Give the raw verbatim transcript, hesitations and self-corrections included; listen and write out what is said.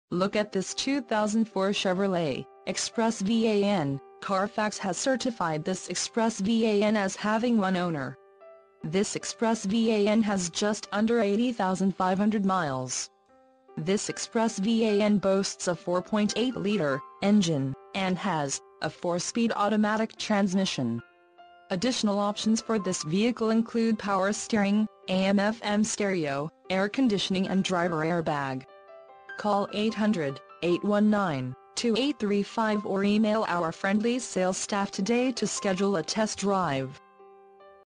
Look at this two thousand four Chevrolet Express van. Carfax has certified this Express van as having one owner. This Express van has just under eighty thousand five hundred miles. This Express van boasts a four point eight liter engine, and has a four-speed automatic transmission. Additional options for this vehicle include power steering, A M F M stereo, air conditioning and driver airbag. Call eight hundred, eight one nine, two eight three five or email our friendly sales staff today to schedule a test drive.